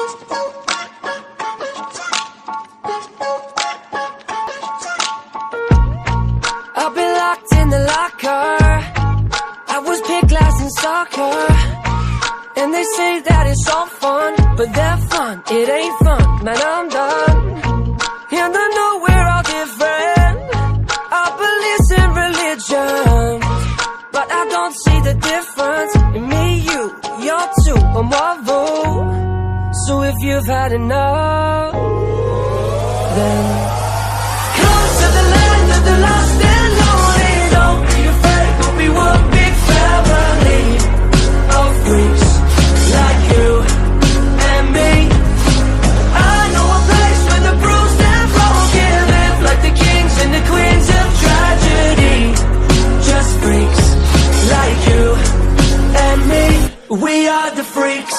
I've been locked in the locker. I was picked last in soccer, and they say that it's all fun, but that fun, it ain't fun. Man, I'm done, and I know we're all different. I believe in religion, but I don't see the difference in me, you're two, I'm Marvel. So if you've had enough, then come to the land of the lost and lonely. Don't be afraid, we'll be one big family of freaks like you and me. I know a place where the bruised and broken live like the kings and the queens of tragedy. Just freaks like you and me. We are the freaks.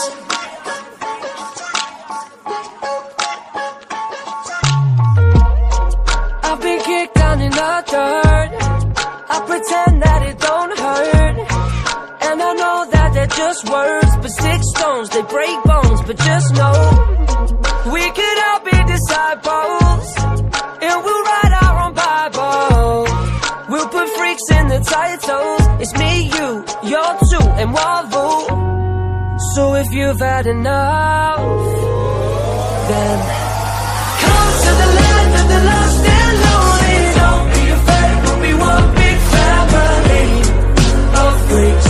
I've been kicked down in the dirt. I pretend that it don't hurt, and I know that they're just words, but stick stones, they break bones. But just know, we could all be disciples, and we'll write our own Bible. We'll put freaks in the titles. It's me, you're two, and Marvel. So if you've had enough, then come to the land of the lost and lonely. Don't be afraid, we'll be one big family of freaks